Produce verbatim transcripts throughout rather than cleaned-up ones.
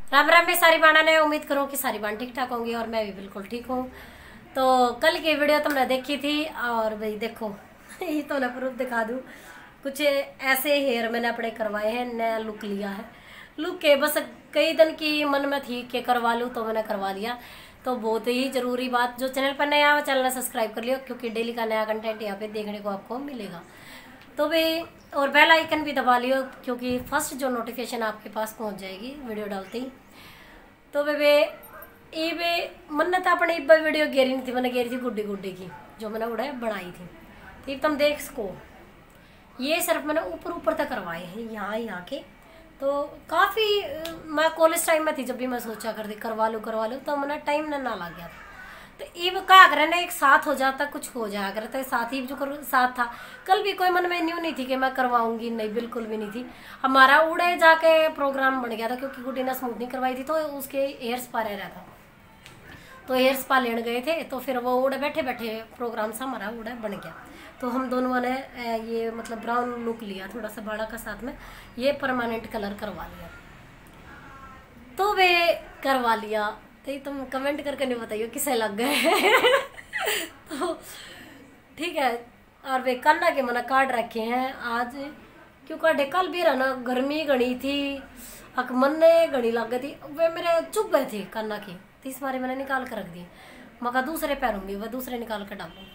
राम राम में सारी बाणा ने उम्मीद करूँ कि सारी बाण ठीक ठाक होंगी और मैं भी बिल्कुल ठीक हूँ। तो कल की वीडियो तुमने देखी थी और भाई देखो ये तो मैं प्रूफ दिखा दूँ। कुछ ऐसे हेयर मैंने अपने करवाए हैं, नया लुक लिया है। लुक के बस कई दिन की मन में थी कि करवा लूँ तो मैंने करवा लिया। तो बहुत ही ज़रूरी बात, जो चैनल पर नया है चैनल सब्सक्राइब कर लियो क्योंकि डेली का नया कंटेंट यहाँ पे देखने को आपको मिलेगा। तो भाई और बेल आइकन भी दबा लियो क्योंकि फर्स्ट जो नोटिफिकेशन आपके पास पहुंच जाएगी वीडियो डालते ही। तो वे ये वे मन था अपने इब वीडियो गेरी नहीं थी, मैंने गेरी थी गुड्डी गुड्डी की जो मैंने उड़े बनाई थी। तो तुम देख सको ये सिर्फ मैंने ऊपर ऊपर तक करवाए हैं यहाँ यहाँ के। तो काफ़ी मैं कॉलेज टाइम में थी जब भी मैं सोचा करती करवा लूँ करवा लूँ तो मैंने टाइम ना ना लग गया था। तो ये क्या करे ना एक साथ हो जाता कुछ हो जाया करता है साथ ही जो कर साथ था। कल भी कोई मन में न्यू नहीं थी कि मैं करवाऊंगी, नहीं बिल्कुल भी नहीं थी। हमारा उड़े जाके प्रोग्राम बन गया था क्योंकि गुड्डी ने स्मूथ नहीं करवाई थी तो उसके हेयर स्पा रह रहा था। तो हेयर स्पा लेने गए थे तो फिर वो उड़े बैठे बैठे प्रोग्राम सा हमारा उड़े बन गया। तो हम दोनों ने ये मतलब ब्राउन लुक लिया थोड़ा सा बड़ा का साथ में ये परमानेंट कलर करवा लिया। तो वे करवा लिया तो तुम कमेंट करके नहीं बताइए किसे लग गए तो ठीक है। और वे कन्ना के मना काट रखे हैं आज क्यों काटे, कल भी रहा ना गर्मी घनी थी अक मन ने घनी लग गई थी। वे मेरे चुप गए थे कन्ना के तो इस बारे मैंने निकाल कर रख दी। मगर दूसरे पैरूंगी वह दूसरे निकाल कर डालूंगी।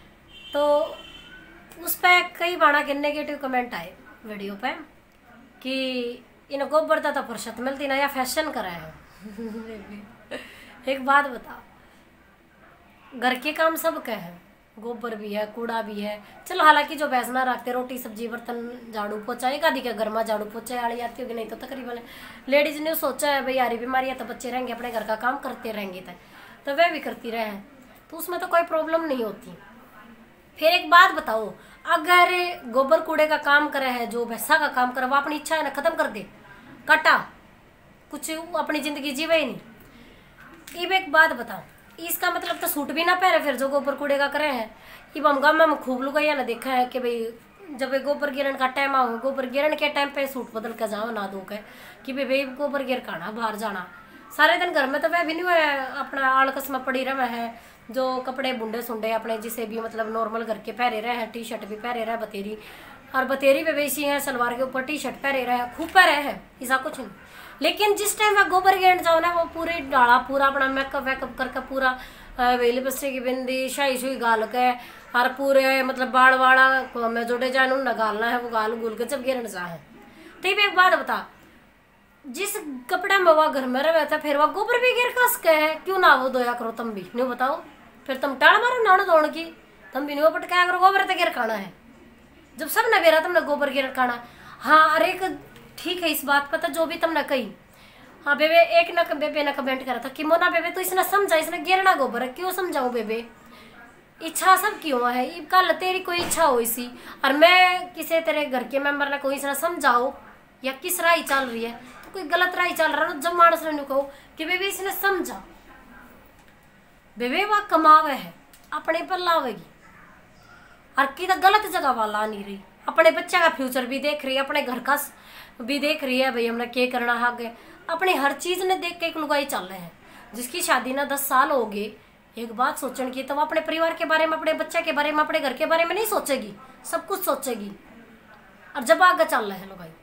तो उस पर कई बाड़ा के नेगेटिव कमेंट आए वीडियो पे कि इन गोबर दादा फुर्सत मिलती ना या फैशन करा है एक बात बता, घर के काम सब के हैं, गोबर भी है कूड़ा भी है। चलो हालांकि जो भैंस ना रखते रोटी सब्जी बर्तन झाड़ू पोछा एक आदि के घर में झाड़ू पोछे वाली आती होगी, नहीं तो तकरीबन लेडीज ने सोचा है भाई यारी बीमारी है तो बच्चे रहेंगे अपने घर का काम करते रहेंगे तो वह भी करती रहे तो उसमें तो कोई प्रॉब्लम नहीं होती। फिर एक बात बताओ, अगर गोबर कूड़े का काम करे है जो भैंसा का काम करे वो अपनी इच्छा है ना खत्म कर दे कटा कुछ अपनी जिंदगी जीवे ही नहीं। इब एक बात बताओ, इसका मतलब तो सूट भी ना पहने फिर जो गोबर कूड़े का करे हैं। इब हम गाँव में खूब लुगाइया ना देखा है कि भाई जब गोबर गिरन का टाइम आओ गोबर गिरन के टाइम पे सूट बदल कर जाओ ना दो के कि भाई भाई गोबर गिर खाना बाहर जाना सारे दिन घर में तो वह भी नहीं हुआ अपना आलकस में पड़ी रहे है। जो कपड़े बुंडे सुंडे अपने जिसे भी मतलब नॉर्मल घर के पहरे रहे हैं, टी शर्ट भी पहरे रहे बतेरी और बतेरी भी वैसी है सलवार के ऊपर टी शर्ट पहरे रहे हैं खूब पहरे हैं ऐसा कुछ नहीं। लेकिन जिस टाइम वह गोबर गिरन जाओ ना वो पूरे डाला पूरा अपना मेकअप वेकअप करके पूरा लिपस्टिक की बिंदी शाही शुई गाल के और पूरे मतलब बाड़ वाड़ा में जोड़े जाए उन्हें गालना है वो गाल गुल के जब गिरन जाए। तो एक बात बता, जिस कपड़े में वह घर में रहे था फिर वह गोबर भी गिर कस के है क्यों ना वो धोया करो तुम भी नहीं बताओ। फिर तुम टाड़ मारो नाड़ दौड़ की तुम भी नहीं पटकाया करो गोबर तो गिर खाना है जब सब ने बेरा तुमने गोबर गिर खाना। हाँ अरे ठीक है इस बात पर तो जो भी तुमने कही। हाँ बेबे एक ना बेबे ने कमेंट करा था कि मोना बेबे तो इसने समझा इसने गिरना गोबर है क्यों समझाऊं बेबे, इच्छा सब क्यों है। कल तेरी कोई इच्छा हो इसी और मैं किसी तेरे घर के मेंबर ने कोई इसने समझाओ या किस राय चल रही है तो कोई गलत राय चल रहा है जब मानस ने कहो कि बेबे इसने समझा बेबे वह कमावे है अपने पर लावेगी और कि गलत जगह वाला नहीं रही अपने बच्चे का फ्यूचर भी देख रही है अपने घर का भी देख रही है भाई हमने क्या करना है आगे अपनी हर चीज ने देख के एक लुगाई चल रहे हैं। जिसकी शादी ना दस साल हो गए एक बात सोचने की तो वो अपने परिवार के बारे में अपने बच्चे के बारे में अपने घर के बारे में नहीं सोचेगी, सब कुछ सोचेगी और जब आगे चल रहे हैं लुगाई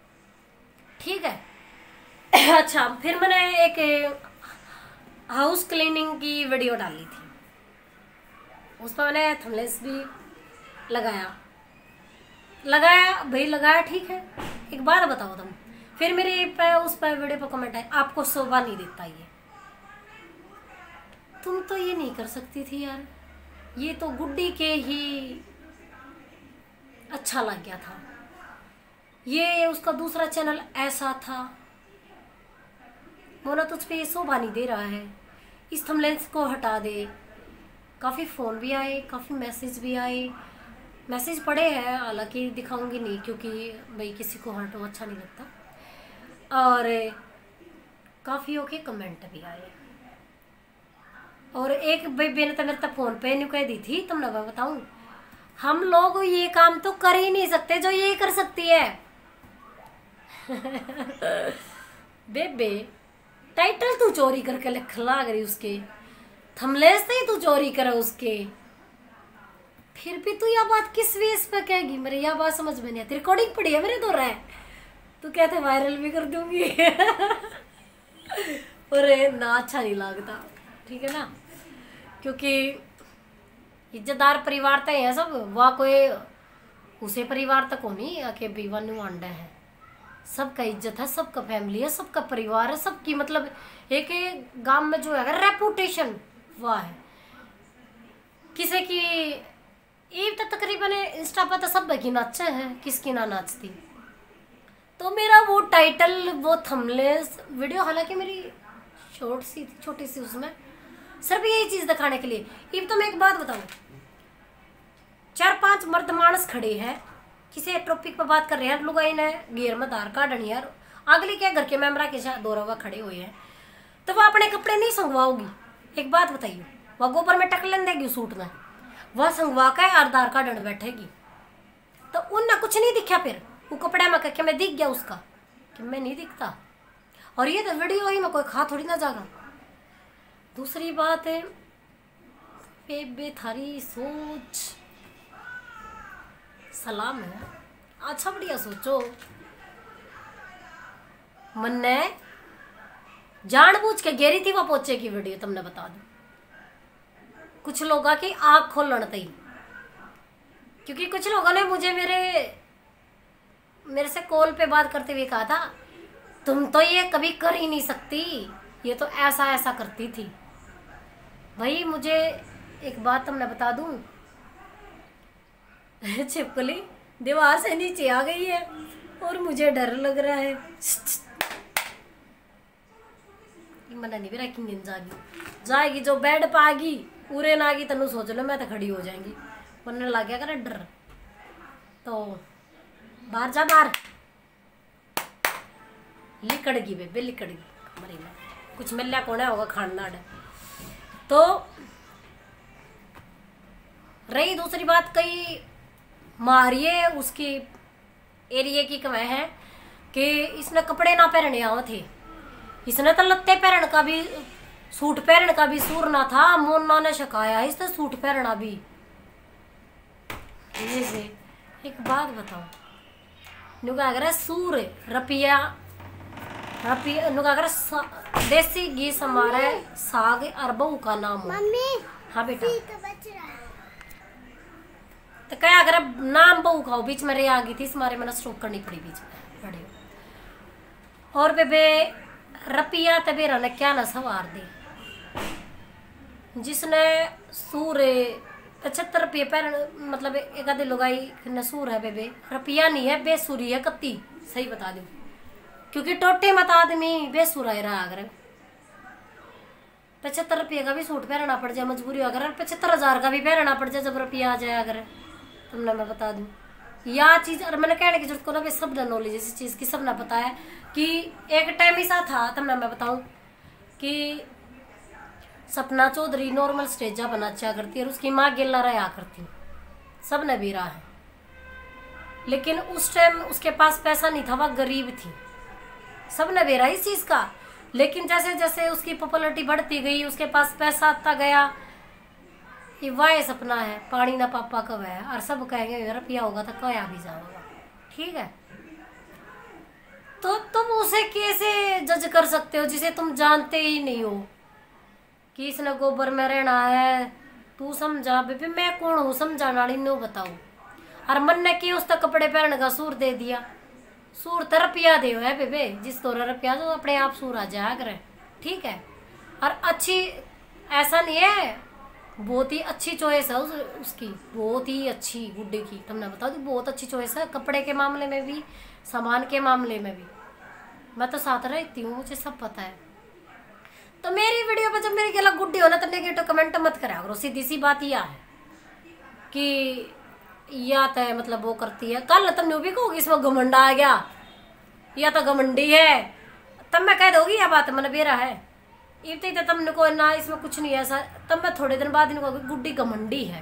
ठीक है। अच्छा फिर मैंने एक हाउस क्लीनिंग की वीडियो डाली थी उस पर मैंने थंबनेल्स भी लगाया लगाया भाई लगाया ठीक है। एक बात बताओ तुम, फिर मेरे पे उस पर वीडियो पर कमेंट है आपको शोभा नहीं देता ये, तुम तो ये नहीं कर सकती थी यार, ये तो गुड्डी के ही अच्छा लग गया था, ये उसका दूसरा चैनल ऐसा था मोना तुझ पे ये शोभा नहीं दे रहा है, इस थंबनेल्स को हटा दे। काफ़ी फ़ोन भी आए काफ़ी मैसेज भी आए, मैसेज पड़े हैं हालांकि दिखाऊंगी नहीं क्योंकि भाई किसी को हटो अच्छा नहीं लगता और काफ़ी ओके कमेंट भी आए। और एक भाई बेने तो मेरे तक फ़ोन पे नहीं कह दी थी तुमने मैं बताऊँ हम लोग ये काम तो कर ही नहीं सकते जो ये कर सकती है बेबे टाइटल तू चोरी करके लिख लाग रही उसके, थंबनेल से ही तू चोरी करे उसके, फिर भी तू यह बात किस बेस पे कहेगी? मेरे यह बात समझ में नहीं आती। रिकॉर्डिंग पड़ी है मेरे तो रहे, तू कहते वायरल भी कर दूंगी और ना अच्छा नहीं लगता, ठीक है ना, क्योंकि इज्जतदार परिवार तक है सब, वह कोई उसे परिवार तक हो नहीं आके बीवन अंडा है। सबका इज्जत है, सबका फैमिली है, सबका परिवार है, सबकी मतलब एक गांव में जो है रेपुटेशन वह है। किसी की ये तो तकरीबन इंस्टा पर तो सब की नाचे हैं, किसकी ना नाचती। तो मेरा वो टाइटल, वो थंबनेल वीडियो, हालांकि मेरी शॉर्ट सी थी, छोटी सी, उसमें सिर्फ यही चीज़ दिखाने के लिए। अब तो मैं एक बात बताऊं, चार पांच मर्द मानस खड़े हैं, किसी टॉपिक पर बात कर रहे हैं, लुगाई ने घेर में धार काटनी यार, अगली क्या घर के मेम्बरा के साथ दो खड़े हुए हैं, तो वह अपने कपड़े नहीं संगवाओगी। एक बात बताइए, वह गोबर में टकलन देगी सूट में, वह संगवा का आधार कार्ड बैठेगी, तो उनने कुछ नहीं दिखा, फिर वो कपड़े में कह मैं दिख गया उसका कि मैं नहीं दिखता, और ये तो वीडियो ही में कोई खा थोड़ी ना जागा। दूसरी बात है बेबे, थारी सोच सलाम है, अच्छा बढ़िया सोचो। मन्ने जानबूझ के गेरी थी वह पोचे की वीडियो, तुमने बता दो कुछ लोगों की आँख खोलन तई, क्योंकि कुछ लोगों ने मुझे मेरे मेरे से कॉल पे बात करते हुए कहा था तुम तो ये कभी कर ही नहीं सकती, ये तो ऐसा ऐसा करती थी। भाई मुझे एक बात तुमने बता दूं, छिपकली दीवार से नीचे आ गई है और मुझे डर लग रहा है। मना नहीं भी रखेंगे, जागी जाएगी जो बेड पागी पूरे ना आगी तनु सोच लो मैं तो खड़ी हो जाएंगी, वरना लग गया करे डर। तो बाहर जा, बाहर लिकड़गी बेबे, लिकड़गी मरी में कुछ मिलना कौन होगा खाना। तो रही दूसरी बात, कई मारिए उसकी एरिया की कमाई है कि इसने कपड़े ना पहनने आए थे, इसने तो लत्ते पहन का भी, सूट पहन का भी सूर ना था, मोना ने शिकाया इसने सूट पहनना भी। से एक बात बताओ, नुका अगर सूर रपिया रपिया नुका अगर देसी घी हमारे साग और बहू का नाम हो। हाँ बेटा, तो क्या अगर नाम बहू खाओ, बीच में रे आ गई थी, इस मारे मैंने स्ट्रोक करनी पड़ी बीच में पड़ी। और बेबे रपिया तबेरा ने क्या ना सवार दे, जिसने सूर पचहत्तर रुपये पैर मतलब एक आधे लुगाई नसूर है बेबे, रुपया नहीं है, बेसुरी है कत्ती, सही बता दूं, क्योंकि टोटे मत आदमी बेसुरा ही रहा। अगर पचहत्तर रुपये का भी सूट पहनना पड़ जाए मजबूरी, अगर पचहत्तर हजार का भी पहनना पड़ जाए जब रुपया आ जाए, अगर तुमने मैं बता दूं या चीज़, और मैंने कहने की जरूरत को ना भी सब नॉलेज इस चीज़ की सब ना पता है कि एक टाइम ऐसा था, तुमने मैं बताऊं कि सपना चौधरी नॉर्मल स्टेजा बनाचा करती है और उसकी माँ गिल्ला रहा करती, सब ने भी रहा है, लेकिन उस टाइम उसके पास पैसा नहीं था, वह गरीब थी, सब ने भी रहा इस चीज़ का। लेकिन जैसे जैसे उसकी पॉपुलरिटी बढ़ती गई, उसके पास पैसा आता गया, ये वाह सपना है पानी ना पापा कब है, और सब कहेंगे रुपया होगा तो कया भी जाओगा, ठीक है। तो तुम उसे कैसे जज कर सकते हो जिसे तुम जानते ही नहीं हो कि इसने गोबर में रहना है? तू समझा बेबी, मैं कौन हूँ समझाने वाली, नो बताओ। और मन ने की उस तक कपड़े पहनने का सूर दे दिया, सूर तो रुपया दे है बेबे, जिस तोरा रुपया तो अपने आप सूर आ जाया करे, ठीक है। और अच्छी ऐसा नहीं है, बहुत ही अच्छी चॉइस है उस, उसकी बहुत ही अच्छी गुड्डे की, तुमने बता दो बहुत अच्छी चॉइस है, कपड़े के मामले में भी सामान के मामले में भी। मैं तो साथ रहती हूँ, मुझे सब पता है। तो मेरी वीडियो पर जब मेरी गला गुड्डी हो ना तो नेगेटिव कमेंट मत करा करो, सीधी सी बात यह है कि या तो मतलब वो करती है, कल तुम न्यू भी कहोगी इसमें घमंडा आ गया या तो घमंडी है, तब मैं कह दोगी यह बात मन बेरा है, इतनी तो तुमने को ना इसमें कुछ नहीं है ऐसा, तब मैं थोड़े दिन बाद इनको गुड्डी घमंडी है।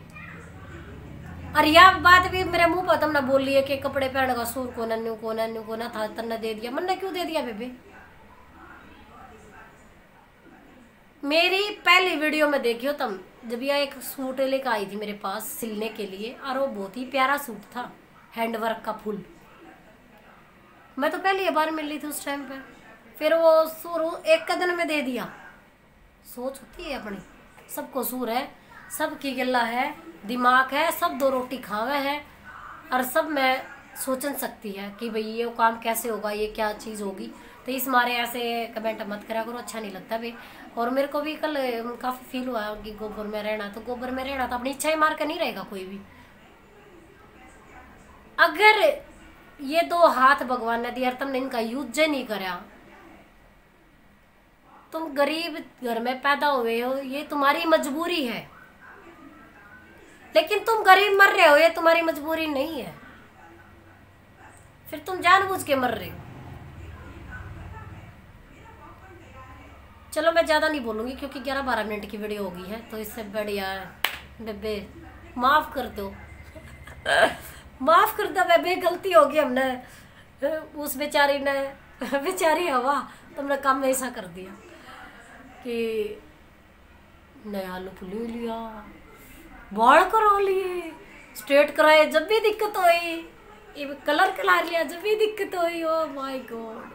और यह बात भी मेरे मुंह पर तुमने बोली है कि कपड़े पहन का सूर को नन्नू को नन्नू को ना था तन्ने दे दिया, मन ने क्यों दे दिया बेबे? मेरी पहली वीडियो में देखियो तुम, जब यह एक सूट लेकर आई थी मेरे पास सिलने के लिए, और वो बहुत ही प्यारा सूट था, हैंडवर्क का फुल। मैं तो पहली बार मिल रही थी उस टाइम पे, फिर वो सूर एक का दिन में दे दिया। सोच होती है अपनी, सबको सूर है, सबकी गिल्ला है, दिमाग है, सब दो रोटी खावे है, और सब में सोचन सकती है कि भाई ये काम कैसे होगा, ये क्या चीज़ होगी। तो इस मारे ऐसे कमेंट मत करा करो, अच्छा नहीं लगता भाई। और मेरे को भी कल काफ़ी फील हुआ कि गोबर में रहना, तो गोबर में रहना तो अपनी इच्छाएं मार कर नहीं रहेगा कोई भी। अगर ये दो हाथ भगवान ने दिया, तुमने इनका यूज नहीं करा, तुम गरीब घर में पैदा हुए हो, ये तुम्हारी मजबूरी है। लेकिन तुम गरीब मर रहे हो, ये तुम्हारी मजबूरी नहीं है, फिर तुम जानबूझ के मर रहे हो। चलो मैं ज़्यादा नहीं बोलूँगी क्योंकि ग्यारह बारह मिनट की वीडियो हो गई है, तो इससे बढ़िया बेबे माफ़ कर दो माफ़ कर दो बेबे, गलती होगी हमने, उस बेचारी ने, बेचारी हवा, तुमने काम में ऐसा कर दिया कि नया लुक ले लिया, बाल करा लिए, स्ट्रेट कराए जब भी दिक्कत हुई, कलर करा लिया जब भी दिक्कत हुई। ओ माय गॉड,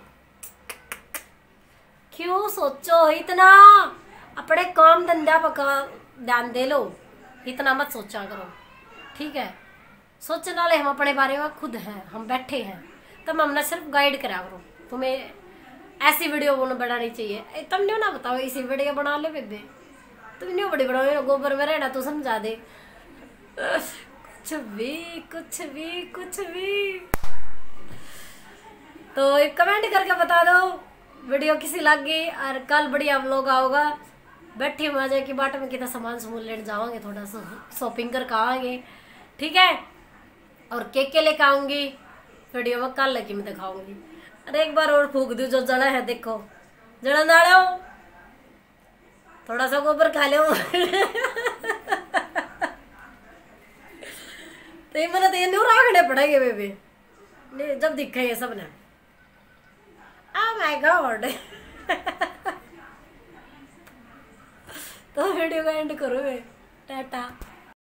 क्यों सोचो इतना, अपने काम धंधा पका ध्यान दे लो, इतना मत सोचा करो, ठीक है। सोचने वाले हम अपने बारे में खुद हैं, हम बैठे हैं, तब हमने सिर्फ गाइड करा करो। तुम्हें ऐसी वीडियो बनानी चाहिए, तुम नहीं ना बताओ इसी वीडियो बना ले बेबे, तुम नहीं बड़ी बनाओ, गोबर में रहना तो समझा दे, कुछ भी कुछ भी कुछ भी। तो एक कमेंट करके बता दो वीडियो किसी लग गई, और कल बढ़िया व्लॉग आओगा। बैठी मजे की बाट में कितना सामान समून लेने जाओगे, थोड़ा सा शॉपिंग करके आएंगे, ठीक है। और केक के लेके आऊंगी वीडियो में, कल लेके मैं दिखाऊंगी। अरे एक बार और फूक दू जो जड़ा है, देखो जड़ा ना लो, थोड़ा सा गोबर खा लो तो ये मैंने तो ये नहीं राखने पड़ेंगे बेबी, जब दिखे ये सब ने। Oh my God तो वीडियो का एंड करो, टाटा।